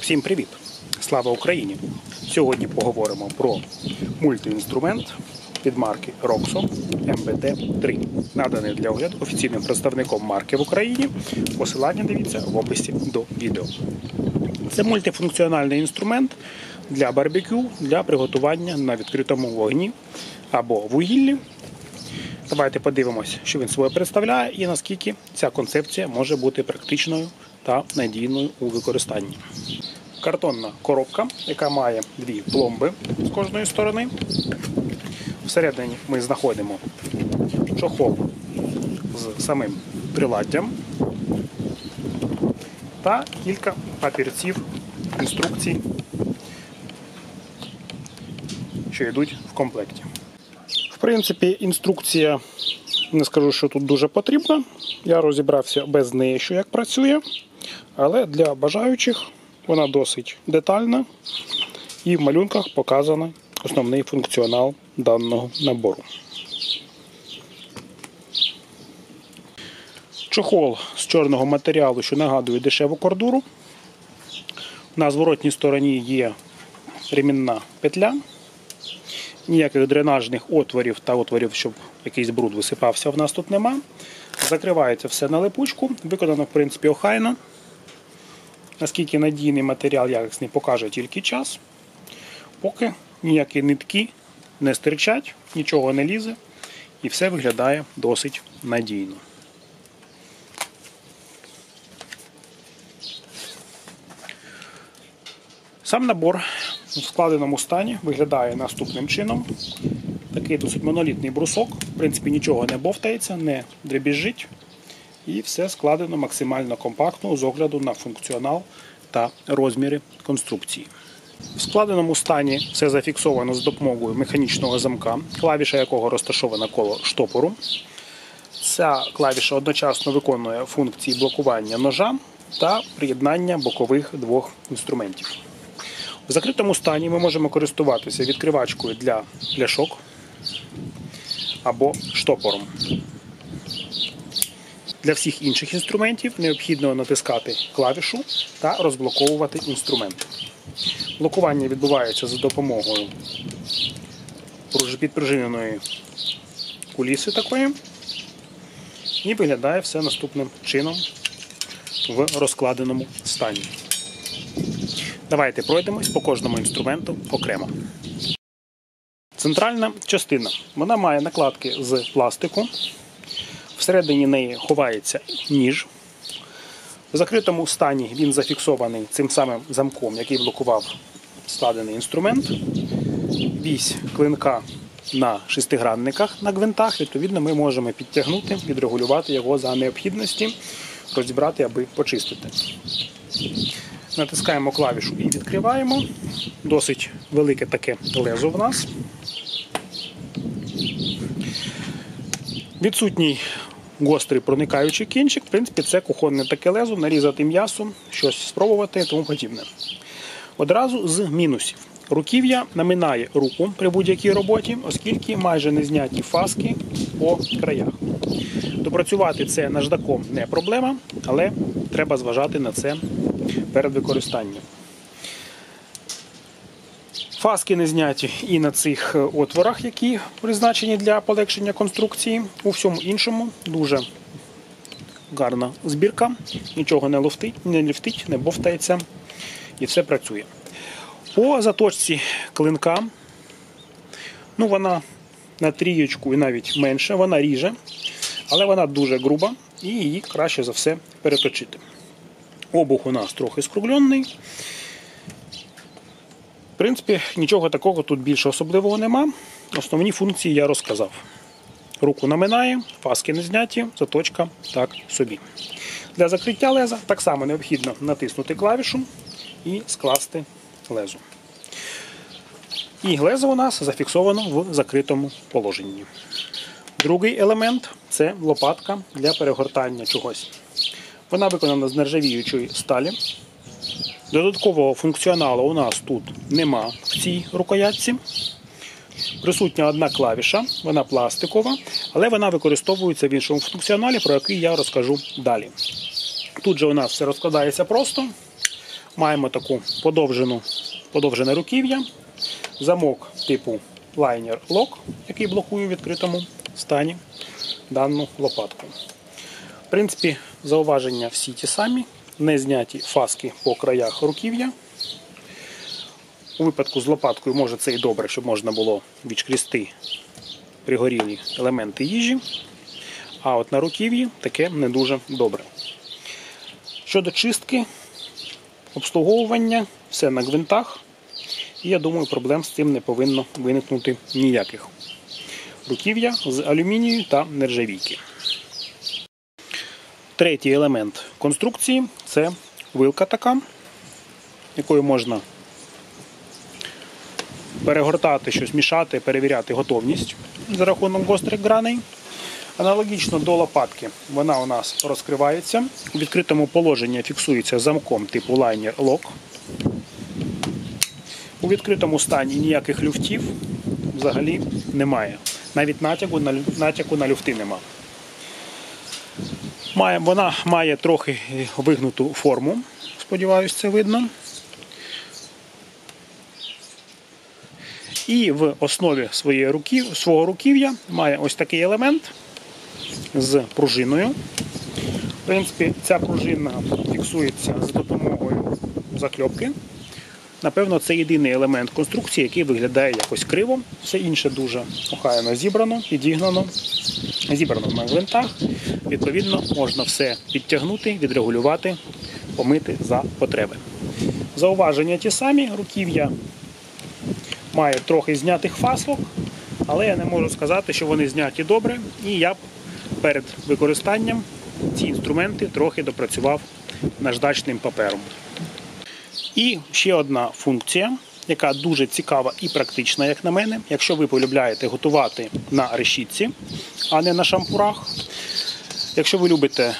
Всім привіт! Слава Україні! Сьогодні поговоримо про мультиінструмент від марки Roxo MBT-3, наданий для огляду офіційним представником марки в Україні. Посилання дивіться в описі до відео. Це мультифункціональний інструмент для барбекю, для приготування на відкритому вогні або вугіллі. Давайте подивимось, що він собою представляє і наскільки ця концепція може бути практичною та надійною у використанні. Картонна коробка, яка має дві пломби з кожної сторони. Всередині ми знаходимо чохол з самим приладдям та кілька папірців, інструкцій, що йдуть в комплекті. В принципі, інструкція, не скажу, що тут дуже потрібна. Я розібрався без неї, що як працює, але для бажаючих вона досить детальна і в малюнках показано основний функціонал даного набору. Чохол з чорного матеріалу, що нагадує дешеву кордуру. На зворотній стороні є ремінна петля. Ніяких дренажних отворів та отворів, щоб якийсь бруд висипався, в нас тут нема. Закривається все на липучку. Виконано, в принципі, охайно. Наскільки надійний матеріал, якісний, покаже тільки час. Поки ніякі нитки не стирчать, нічого не лізе і все виглядає досить надійно. Сам набор в складеному стані виглядає наступним чином. Такий досить монолітний брусок, в принципі нічого не бовтається, не дребіжить. І все складено максимально компактно з огляду на функціонал та розміри конструкції. В складеному стані все зафіксовано з допомогою механічного замка, клавіша якого розташована коло штопору. Ця клавіша одночасно виконує функції блокування ножа та приєднання бокових двох інструментів. В закритому стані ми можемо користуватися відкривачкою для пляшок або штопором. Для всіх інших інструментів необхідно натискати клавішу та розблоковувати інструмент. Блокування відбувається за допомогою підпружиненої куліси такої. І виглядає все наступним чином в розкладеному стані. Давайте пройдемось по кожному інструменту окремо. Центральна частина. Вона має накладки з пластику. Всередині неї ховається ніж. В закритому стані він зафіксований цим самим замком, який блокував складений інструмент. Вісь клинка на шестигранниках на гвинтах. Відповідно, ми можемо підтягнути, відрегулювати його за необхідності, розібрати, аби почистити. Натискаємо клавішу і відкриваємо. Досить велике таке лезо в нас. Відсутній гострий проникаючий кінчик. В принципі, це кухонне таке лезо, нарізати м'ясо, щось спробувати і тому подібне. Одразу з мінусів. Руків'я наминає руку при будь-якій роботі, оскільки майже не зняті фаски по краях. Допрацювати це наждаком не проблема, але треба зважати на це перед використанням. Фаски не зняті і на цих отворах, які призначені для полегшення конструкції. У всьому іншому дуже гарна збірка, нічого не люфтить, не бовтається і все працює. По заточці клинка, вона на трієчку і навіть менше, вона ріже, але вона дуже груба і її краще за все переточити. Обух у нас трохи скруглений. В принципі, нічого такого тут більше особливого нема. Основні функції я розказав. Руку наминає, фаски не зняті, заточка так собі. Для закриття леза так само необхідно натиснути клавішу і скласти лезо. І лезо у нас зафіксовано в закритому положенні. Другий елемент – це лопатка для перегортання чогось. Вона виконана з нержавіючої сталі. Додаткового функціоналу у нас тут нема в цій рукоятці. Присутня одна клавіша, вона пластикова, але вона використовується в іншому функціоналі, про який я розкажу далі. Тут же у нас все розкладається просто. Маємо таку подовжене руків'я, замок типу Liner Lock, який блокує в відкритому стані дану лопатку. В принципі, зауваження всі ті самі, не зняті фаски по краях руків'я. У випадку з лопаткою може це і добре, щоб можна було відшкрісти пригорілі елементи їжі, а от на руків'ї таке не дуже добре. Щодо чистки, обслуговування, все на гвинтах, і я думаю, проблем з цим не повинно виникнути ніяких. Руків'я з алюмінію та нержавійки. Третій елемент конструкції – це вилка така, якою можна перегортати щось, мішати, перевіряти готовність за рахунок гострих граней. Аналогічно до лопатки вона у нас розкривається, у відкритому положенні фіксується замком типу Liner Lock. У відкритому стані ніяких люфтів взагалі немає. Навіть натяку на люфти нема. Вона має трохи вигнуту форму, сподіваюся, це видно. І в основі свого руків'я має ось такий елемент з пружиною. В принципі, ця пружина фіксується з допомогою закльопки. Напевно, це єдиний елемент конструкції, який виглядає якось криво. Все інше дуже охайно зібрано, підігнано, зібрано на гвинтах. Відповідно, можна все підтягнути, відрегулювати, помити за потреби. Зауваження ті самі. Руків'я має трохи знятих фасок, але я не можу сказати, що вони зняті добре. І я б перед використанням ці інструменти трохи допрацював наждачним папером. І ще одна функція, яка дуже цікава і практична, як на мене. Якщо ви полюбляєте готувати на решітці, а не на шампурах. Якщо ви любите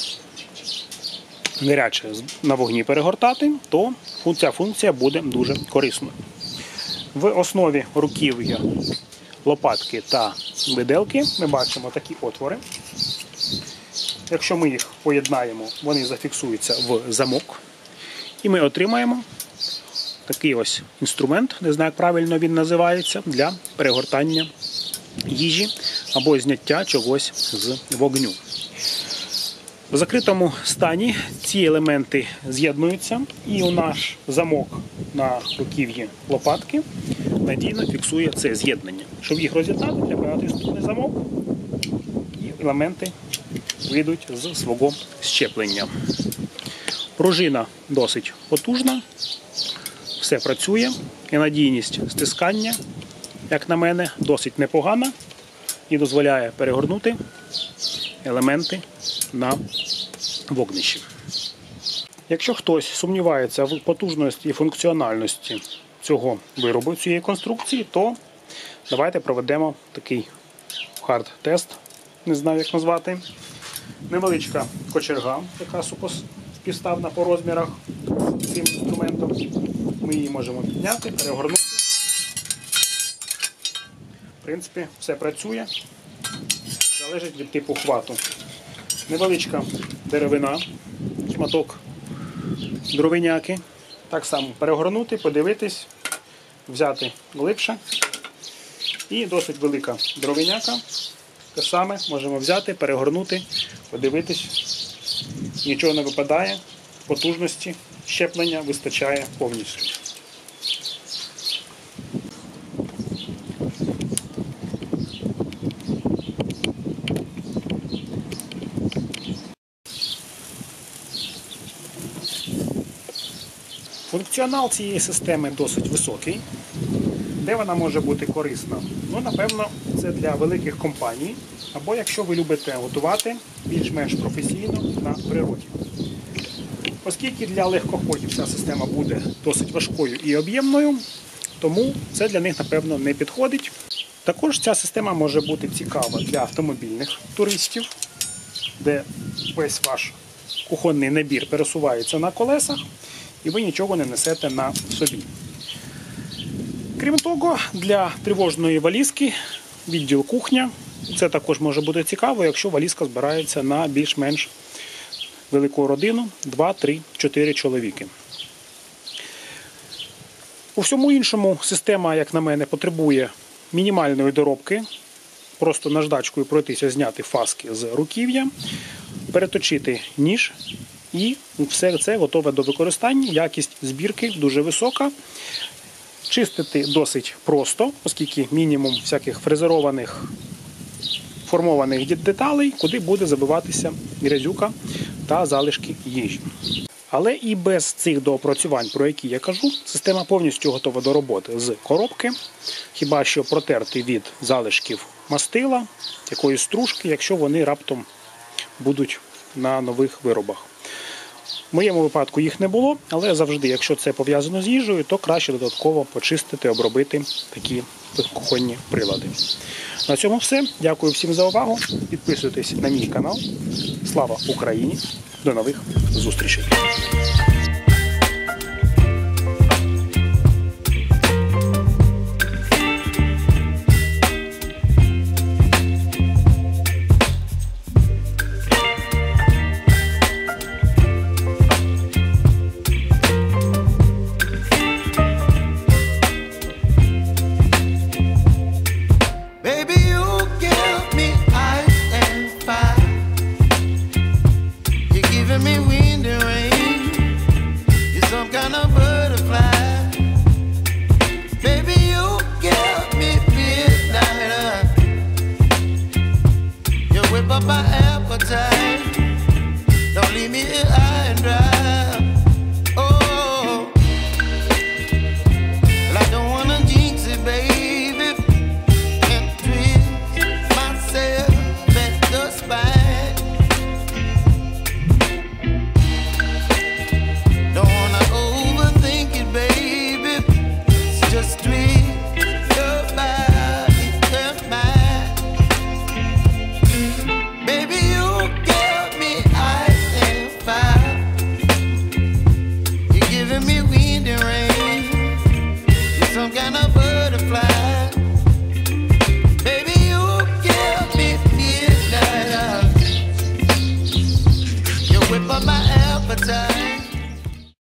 гаряче на вогні перегортати, то ця функція буде дуже корисною. В основі руків'я, лопатки та виделки ми бачимо такі отвори. Якщо ми їх поєднаємо, вони зафіксуються в замок. І ми отримаємо такий ось інструмент, не знаю, як правильно він називається, для перегортання їжі або зняття чогось з вогню. В закритому стані ці елементи з'єднуються, і у наш замок на руків'ї лопатки надійно фіксує це з'єднання. Щоб їх роз'єднати, треба натиснути замок, і елементи вийдуть з свого щеплення. Пружина досить потужна, все працює, і надійність стискання, як на мене, досить непогана і дозволяє перегорнути елементи на вогнищі. Якщо хтось сумнівається в потужності і функціональності цього виробу, цієї конструкції, то давайте проведемо такий хард-тест, не знаю, як назвати. Невеличка кочерга, яка співставна по розмірах з цим інструментом. Ми її можемо підняти, перегорнути. В принципі, все працює. Залежить від типу хвату. Невеличка деревина, шматок дровиняки. Так само перегорнути, подивитись, взяти глибше. І досить велика дровиняка. Те саме можемо взяти, перегорнути, подивитись. Нічого не випадає, потужності щеплення вистачає повністю. Функціонал цієї системи досить високий. Де вона може бути корисна? Ну, напевно, це для великих компаній, або якщо ви любите готувати більш-менш професійно на природі. Оскільки для легкоходів ця система буде досить важкою і об'ємною, тому це для них, напевно, не підходить. Також ця система може бути цікава для автомобільних туристів, де весь ваш кухонний набір пересувається на колесах, і ви нічого не несете на собі. Крім того, для тривожної валізки, відділ кухня, це також може бути цікаво, якщо валізка збирається на більш-менш велику родину, 2, 3, 4 чоловіки. У всьому іншому система, як на мене, потребує мінімальної доробки. Просто наждачкою пройтися, зняти фаски з руків'я, переточити ніж і все це готове до використання. Якість збірки дуже висока. Чистити досить просто, оскільки мінімум всяких фрезерованих, формованих деталей, куди буде забиватися грязюка та залишки їжі. Але і без цих доопрацювань, про які я кажу, система повністю готова до роботи з коробки, хіба що протерти від залишків мастила, якоїсь стружки, якщо вони раптом будуть на нових виробах. В моєму випадку їх не було, але завжди, якщо це пов'язано з їжею, то краще додатково почистити, обробити такі кухонні прилади. На цьому все. Дякую всім за увагу. Підписуйтесь на мій канал. Слава Україні! До нових зустрічей! Me wind and rain, you're some kind of butterfly. Baby, you give me midnight. You whip up my appetite. Don't leave me here high and dry.